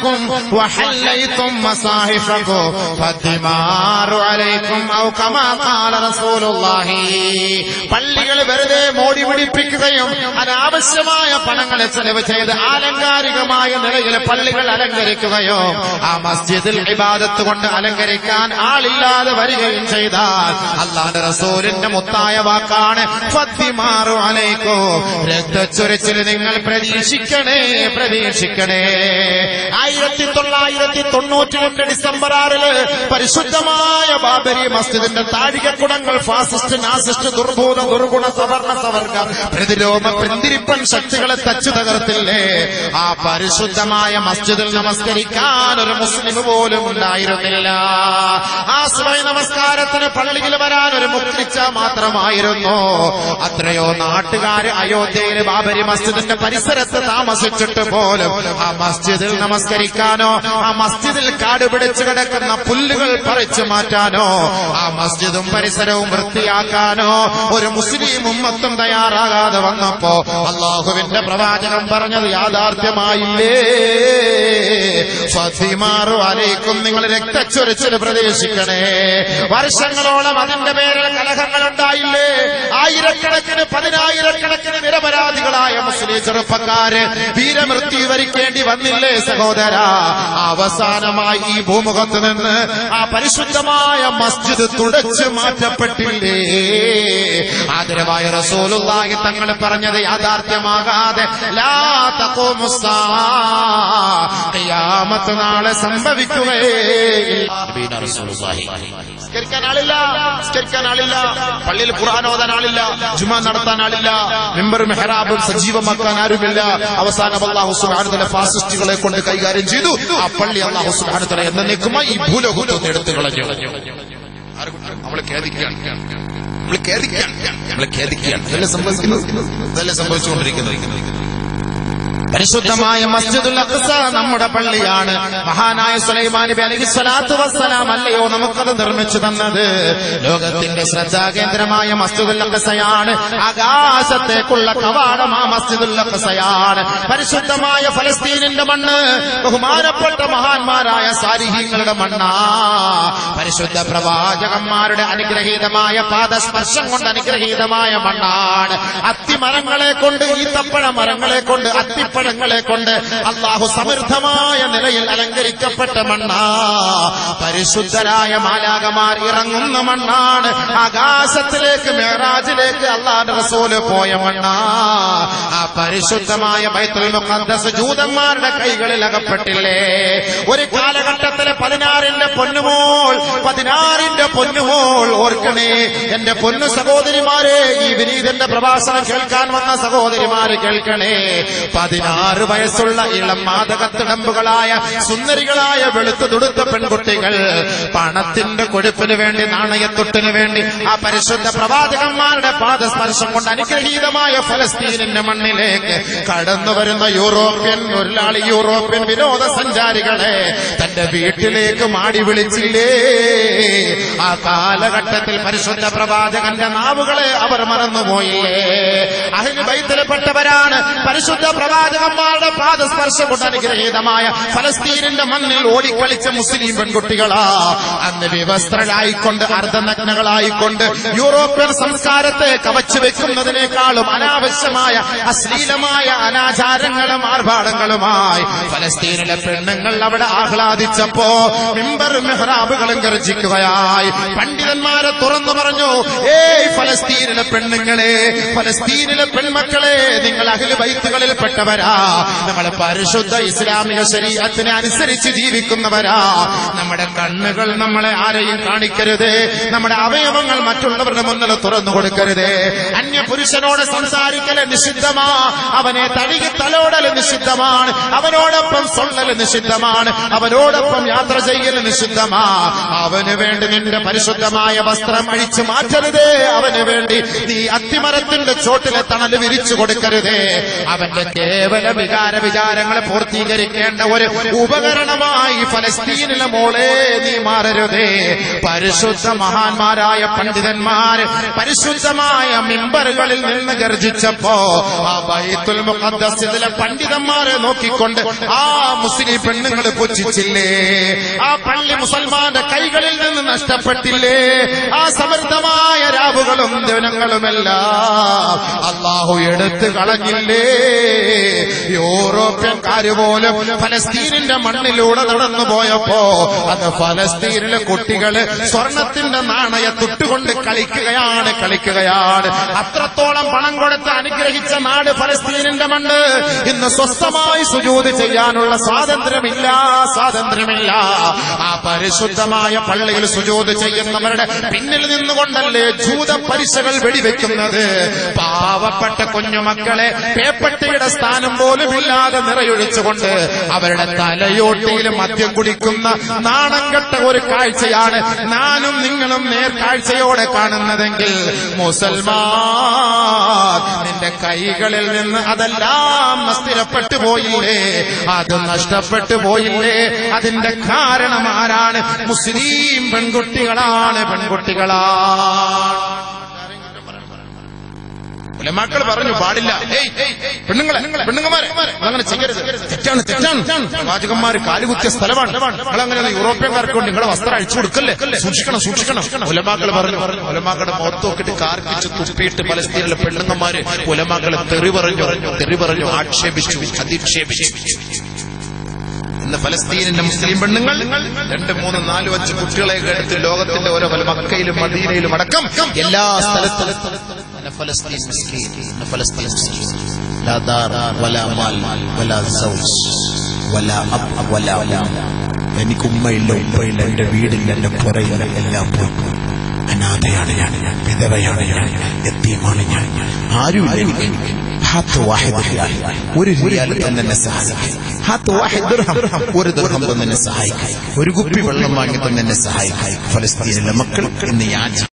مساجدكم وحليتم مصاحفكم فالدمار عليكم أو كما قال رسول الله. പള്ളികൾ വെറുതെ മോടി പിടിപ്പിക്കുകയും അനാവശ്യമായ പണങ്ങളെ ചെലവ് ചെയ്ത് ആലങ്കാരികമായ നിലയിൽ പള്ളികൾ അലങ്കരിക്കുകയോ ആ മസ്ജിദിൽ ഇബാദത്ത് കൊണ്ട് അലങ്കരിക്കാൻ ആളില്ലാതെ വരികയും ചെയ്താൽ അല്ലാഹുവിന്റെ റസൂലിന്റെ മുത്തായ വാക്കാണ് ഫത്തിമാറു അലൈക്കും, രക്തച്ചൊരിച്ചിൽ നിങ്ങൾ പ്രതീക്ഷിക്കണേ. 1992 ഡിസംബർ 6 പരിശുദ്ധമായ ബാബരി മസ്ജിദിന്റെ താഴികക്കുടങ്ങൾ ഫാസിസ്റ്റ്, നാസിസ്റ്റ്, ദുർഭൂത, ദുർഗുണ, സവർണ, സവർഗ, പ്രതിലോമ, പിന്തിരിപ്പൻ ശക്തികളെ തച്ചു തകർത്തില്ലേ? ആ പരിശുദ്ധമായ മസ്ജിദിൽ നമസ്കരിക്കാൻ ഒരു മുസ്ലിം പോലും ഉണ്ടായിരുന്നില്ല. ആ സുബഹി നമസ്കാരത്തിന് പള്ളിയിൽ വരാൻ ഒരു മുക്രിച്ച മാത്രമായിരുന്നു. അത്രയോ നാട്ടുകാര് അയോധ്യയിലെ ബാബരി മസ്ജിദിന്റെ പരിസരത്ത് താമസിച്ചിട്ട് പോലും ആ മസ്ജിദിൽ നമസ്കരിക്കാനോ ആ മസ്ജിദിൽ കാട് പിടിച്ചു കിടക്കുന്ന പുല്ലുകൾ പറിച്ചു മാറ്റാനോ ആ മസ്ജിദും പരിസരവും വൃത്തിയാക്കാനോ ഒരു മുസ്ലിം ഉമ്മത്തും തയ്യാറാകാതെ വന്നപ്പോ അല്ലാഹുവിന്റെ പ്രവാചകൻ പറഞ്ഞത് യാഥാർത്ഥ്യമായില്ലേ? ഫത്തിമാറു അലൈക്കും, നിങ്ങൾ രക്തച്ചൊരിച്ചിൽ പ്രതീക്ഷിക്കണേ. വർഷങ്ങളോളം അതിന്റെ പേരിൽ കലഹങ്ങൾ ഉണ്ടായില്ലേ? ആയിരക്കണക്കിന്, പതിനായിരക്കണക്കിന് നിരപരാധികളായ മുസ്ലിം ചെറുപ്പക്കാര് വീരമൃത്യു വരിക്കേണ്ടി വന്നില്ലേ സഹോദര? അവസാനമായി ഈ ഭൂമുഖത്ത് നിന്ന് ആ പരിശുദ്ധമായ മസ്ജിദ് തുടച്ചു മാറ്റപ്പെട്ടില്ലേ? ആദരവായ റസൂലുള്ളാഹി തങ്ങൾ പറഞ്ഞത് യാഥാർത്ഥ്യമാകാതെ ലാ തഖൂമുസ്സാ, ഖിയാമത്ത് നാളെ സംഭവിക്കുകയില്ല. നിസ്കരിക്കാൻ ആളില്ല, പള്ളിയിൽ ഖുർആൻ ഓതാൻ ആളില്ല, ജുമാ നടത്താൻ ആളില്ല, മിമ്പറും മെഹ്റാബും സജീവമാക്കാൻ ആരുമില്ല. അവസാനം അല്ലാഹു സുബ്ഹാനഹു വ തആല ഫാസിസ്റ്റുകളെ കൊണ്ട് കൈകാര്യം ചെയ്തു. ആ പള്ളി അല്ലാഹു സുബ്ഹാനഹു വ തആല എന്നേക്കുമായി ഈ ഭൂലോകത്ത് നിന്ന് എടുത്തു കളഞ്ഞു. നമ്മളെ ഖേദിക്കുകയാണ്. ഇതല്ലേ സംഭവിച്ചുകൊണ്ടിരിക്കുന്നത്. പരിശുദ്ധമായ മസ്ജിദുൽ അഖ്സ നമ്മുടെ പള്ളിയാണ്. മഹാനായ സുലൈമാൻ നബി അലൈഹിസ്സലാത്തു വസ്സലാം അല്ലയോ നമുക്കത് നിർമ്മിച്ചു തന്നത്? ലോകത്തിന്റെ ശ്രദ്ധാകേന്ദ്രമായ മസ്ജിദുൽ അഖ്സയാണ്. ആകാശത്തേക്കുള്ള കവാടം ആ മസ്ജിദുൽ അഖ്സയാണ്. പരിശുദ്ധമായ ഫലസ്തീനിന്റെ മണ്ണ് ബഹുമാനപ്പെട്ട മഹാന്മാരായ സാലിഹീങ്ങളുടെ മണ്ണാ. പരിശുദ്ധ പ്രവാചകന്മാരുടെ അനുഗ്രഹീതമായ പാദസ്പർശം കൊണ്ട് അനുഗ്രഹീതമായ മണ്ണാണ്. അത്തിമരങ്ങളെ കൊണ്ട്, ഈത്തപ്പഴ മരങ്ങളെ കൊണ്ട്, അത്തിപ്പഴങ്ങളെ കൊണ്ട് അല്ലാഹു സമൃദ്ധമായ നിലയിൽ അലങ്കരിക്കപ്പെട്ട മണ്ണാ. പരിശുദ്ധരായ മാലാഖമാർ ഇറങ്ങുന്ന മണ്ണാണ്. ആകാശത്തിലേക്ക് മിഅ്റാജിലേക്ക് അല്ലാഹുവിന്റെ റസൂൽ പോയ മണ്ണാ. ആ പരിശുദ്ധമായ ബൈത്തുൽ മുഖദ്ദസ് ജൂതന്മാരുടെ കൈകളിൽ അകപ്പെട്ടില്ലേ? ഒരു കാലഘട്ടത്തിലെ 16ന്റെ പൊന്നുമോൾ ഓർക്കണേ എന്റെ പൊന്നു സഹോദരിമാരെ, ഈ വിനീതന്റെ പ്രഭാഷണം കേൾക്കാൻ വന്ന സഹോദരിമാര് കേൾക്കണേ. 16 വയസ്സുള്ള ഇളം മാദകത്തിടമ്പുകളായ സുന്ദരികളായ വെളുത്തു തുടുത്ത പെൺകുട്ടികൾ പണത്തിന്റെ കൊഴുപ്പിന് വേണ്ടി, നാണയത്തൊട്ടിന് വേണ്ടി ആ പരിശുദ്ധ പ്രവാചകന്മാരുടെ പാദസ്പർശം കൊണ്ട് അനുഗ്രഹീതമായ ഫലസ്തീനിന്റെ മണ്ണിലേക്ക് കടന്നു വരുന്ന യൂറോപ്യൻ വിനോദസഞ്ചാരികളെ തന്റെ വീട്ടിലേക്ക് മാടി വിളിച്ചില്ലേ? ആ കാലഘട്ടത്തിൽ പരിശുദ്ധ പ്രവാചകന്റെ നാവുകളെ അവർ മറന്നുപോയില്ലേ? അഹ്ലു ബൈത്തിൽപ്പെട്ടവരാണ്. പരിശുദ്ധ പ്രവാചകന്മാരുടെ പാദസ്പർശം കൊണ്ട് അനുഗ്രഹീതമായ ഫലസ്തീനിന്റെ മണ്ണിൽ ഓടിക്കളിച്ച മുസ്ലിം പെൺകുട്ടികളാ. അന്ന് വിവസ്ത്രരായിക്കൊണ്ട്, അർദ്ധനഗ്നകളായിക്കൊണ്ട് യൂറോപ്യൻ സംസ്കാരത്തെ കവച്ചു വെക്കുന്നതിനേക്കാളും അനാവശ്യമായ അശ്ലീലമായ അനാചാരങ്ങളും ആർഭാടങ്ങളുമായി ഫലസ്തീനിലെ പെണ്ണുങ്ങൾ അവിടെ ആഹ്ലാദിച്ചപ്പോ മിമ്പറും മെഹ്റാബുകളും ഗർജിക്കുകയായി. പണ്ഡിതന്മാരെ തുറന്നു പറഞ്ഞു, ഏയ് ഫലസ്തീനിലെ പെണ്ണുങ്ങളെ, ഫലസ്തീനിലെ പെൺമക്കളെ, നിങ്ങൾ അഹ്ലു ബൈത്തുകളിൽ പെട്ടവരാ, നമ്മൾ പരിശുദ്ധ ഇസ്ലാമിക ശരീഅത്തിനെ അനുസരിച്ച് ജീവിക്കുന്നവരാ. നമ്മുടെ കണ്ണുകൾ നമ്മളെ ആരെയും കാണിക്കരുത്, നമ്മുടെ അവയവങ്ങൾ മറ്റുള്ളവരുടെ മുന്നിൽ തുറന്നു കൊടുക്കരുത്. അന്യപുരുഷനോട് സംസാരിക്കല് നിഷിദ്ധമാ, അവനെ തലോടൽ നിഷിദ്ധമാണ്, അവനോടൊപ്പം സൊള്ളൽ നിഷിദ്ധമാണ്, അവനോടൊപ്പം യാത്ര ചെയ്യൽ നിഷിദ്ധമാ. അവന് വേണ്ടി നിന്റെ പരിശുദ്ധമായ വസ്ത്രം അഴിച്ചു മാറ്റരുതേ, അവന് വേണ്ടി നീ അത്തിമരത്തിന്റെ ചോട്ടിലെ തണല് വിരിച്ചു കൊടുക്കരുതേ. അവന്റെ കേവല വിചാരങ്ങളെ പൂർത്തീകരിക്കേണ്ട ഒരു ഉപകരണമായി ഫലസ്തീനിലെ മോളെ നീ മാറരുതേ. പരിശുദ്ധ മഹാന്മാരായ പണ്ഡിതന്മാര് പരിശുദ്ധമായ മിമ്പറുകളിൽ നിന്ന് ഗർജിച്ചപ്പോ ആ ബൈത്തുൽ മുഖദ്ദസിലെ പണ്ഡിതന്മാരെ നോക്കിക്കൊണ്ട് ആ മുസ്ലിം പെണ്ണുങ്ങൾ പുച്ഛിച്ചില്ലേ? ആ പള്ളി മുസൽമാന്റെ കൈകളിൽ നിന്ന് നഷ്ടപ്പെട്ടില്ലേ? ആ സമൃദ്ധമായ രാവുകളും ദിനങ്ങളുമെല്ലാം അല്ലാഹു എടുത്തു കളഞ്ഞില്ലേ? യൂറോപ്യൻകാര് പോലും ഫലസ്തീനിന്റെ മണ്ണിലൂടെ നടന്നു പോയപ്പോ അത് ഫലസ്തീനിലെ കുട്ടികള് സ്വർണത്തിന്റെ നാണയത്തുട്ടുകൊണ്ട് കളിക്കുകയാണ്. അത്രത്തോളം പണം കൊടുത്ത് അനുഗ്രഹിച്ച നാട് ഫലസ്തീനിന്റെ മണ്ണ്. ഇന്ന് സ്വസ്ഥമായി സുജൂദ് ചെയ്യാനുള്ള സ്വാതന്ത്ര്യമില്ല. ആ പരിശുദ്ധമായ പള്ളിയിൽ സുജൂദ് ചെയ്യുന്നവരുടെ പിന്നിൽ നിന്നുകൊണ്ടല്ലേ ജൂത പരിശകൾ വെടിവെക്കുന്നത്? പാവപ്പെട്ട കുഞ്ഞുമക്കളെ പേപ്പട്ടിയുടെ സ്ഥാനം പോലുമില്ലാതെ നിറയൊഴിച്ചുകൊണ്ട് അവരുടെ തലയോട്ടിയിൽ മദ്യം കുടിക്കുന്ന നാണം കെട്ട ഒരു കാഴ്ചയാണ് ഞാനും നിങ്ങളും നേർക്കാഴ്ചയോടെ കാണുന്നതെങ്കിൽ മുസൽമാൻ നിന്റെ കൈകളിൽ നിന്ന് അതെല്ലാം നഷ്ടപ്പെട്ടു പോയില്ലേ? അത് നഷ്ടപ്പെട്ടു പോയില്ലേ? അതിന്റെ കാരണം ആരാണ്? മുസ്ലിം പെൺകുട്ടികളാണ്. ഉലമാക്കൾ പറഞ്ഞു പാടില്ല. പെണ്ണുങ്ങളെ അങ്ങനെ ചെയ്യരുത്, തെറ്റാണ്. പ്രവാചകന്മാർ കാലുകുത്തിയ സ്ഥലമാണ്. നിങ്ങളങ്ങനെ യൂറോപ്യൻകാർക്ക് കൊണ്ട് നിങ്ങളെ വസ്ത്രം അഴിച്ചു കൊടുക്കല്ലേ, സൂക്ഷിക്കണം. ഉലമാക്കൾ പറഞ്ഞു. ഉലമാക്കളുടെ മുഖത്ത് നോക്കിയിട്ട് കാർക്കിച്ച് തുപ്പിയിട്ട് പലസ്തീനിലെ പെണ്ണുങ്ങന്മാര് ഉലമാക്കളെ തെറി പറഞ്ഞു ആക്ഷേപിച്ചു, അധിക്ഷേപിച്ചു. ഇന്ന് ഫലസ്തീനിന്റെ മുസ്ലിം പെണ്ണുങ്ങൾ 2, 3, 4, 5 കുട്ടികളെ എടുത്ത് ലോകത്തിന്റെ ഓരോ മക്കയിലും മദീനയിലും അടക്കം എല്ലാ സ്ഥലത്തും لا دار ولا مال ولا زوج ولا أب ولا أم. എനിക്ക് ഉമ്മയില്ല, ഉപ്പയില്ല, എന്റെ വീടില്ല, എന്റെ പുറയില്ല, എല്ലാം പോയി. അനാഥയാണ് ഞാൻ, വിധവയാണ് ഞാൻ, യതീമാണ് ഞാൻ. ആരുമില്ല എനിക്ക്. ഒരു റിയാൽ തന്നെ സഹായിക്കും, ഒരു ദിർഹം തന്നെ സഹായിക്കും, ഒരു കുപ്പി വെള്ളം വാങ്ങി തന്നെ സഹായിക്കും. ഫലസ്തീനിലെ മക്കൾ ഇന്ന്